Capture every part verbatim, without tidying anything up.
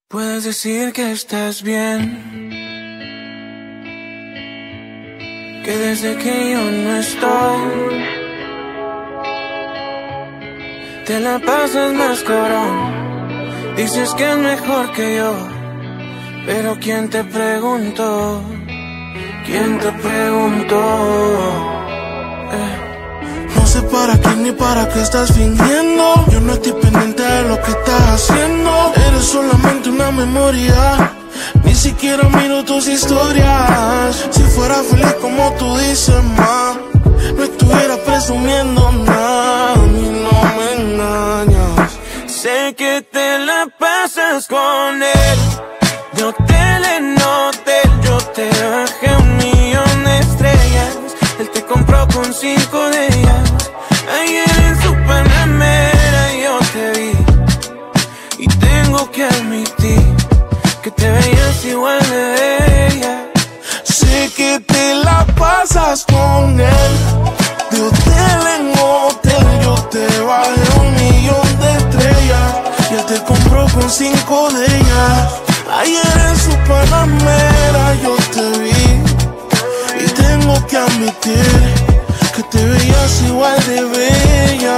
Puedes decir que estás bien, que desde que yo no estoy te la pasas más cabrón. Dices que es mejor que yo, pero ¿quién te preguntó? ¿Quién te preguntó? Eh. No sé para qué ni para qué estás fingiendo. Yo no estoy pendiente de lo que estás haciendo. Eres solamente una memoria. Ni siquiera miro tus historias. Si fuera feliz como tú dices, ma, no estuviera presumiendo nada. Ni no me engañas. Sé que te la pasas con él, de hotel en hotel. Yo te bajé un millón de estrellas, él te compró con cinco de ellas. Ayer en su Panamera yo te vi y tengo que admitir que te veías igual de bella. Sé que te la pasas con él, de hotel en hotel. Yo te bajé un millón de estrellas y él te compró con cinco de ellas. Ayer en su Panamera yo te vi y tengo que admitir que te veías igual de bella,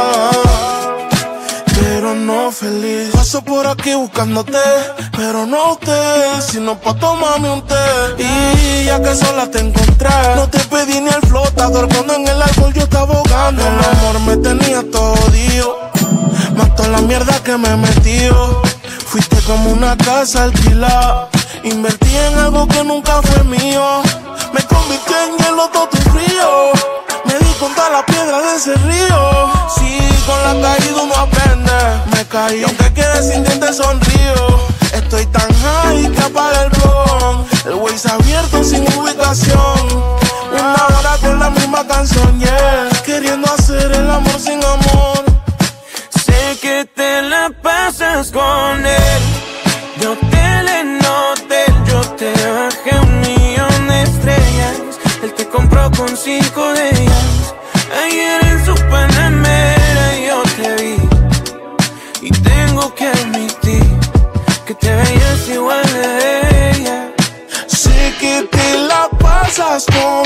pero no feliz. Paso por aquí buscándote, pero no usted, sino pa' tomarme un té. Y ya que sola te encontré, no te pedí ni el flotador cuando en el alcohol yo estaba ahogando. El amor me tenía todo jodido, más toda la mierda que me metió. Fuiste como una casa alquilada, invertí en algo que nunca fue mío. Me convirtió en hielo todo tu frío, me di contra la piedra de ese río. Sí, con la caída uno aprende. Me caí, aunque quede sin dientes sonrío. Estoy tan high que apaga el blog. El Waze abierto sin ubicación. Una hora con la misma canción, yeah. Queriendo hacer el amor sin amor. Sé que te la pasas con él, de hotel en hotel. Yo te bajé un millón de estrellas, él te compró con cinco de ellas. Ayer en su Panamera yo te vi y tengo que admitir que te veías igual de ella. Sé que te la pasas con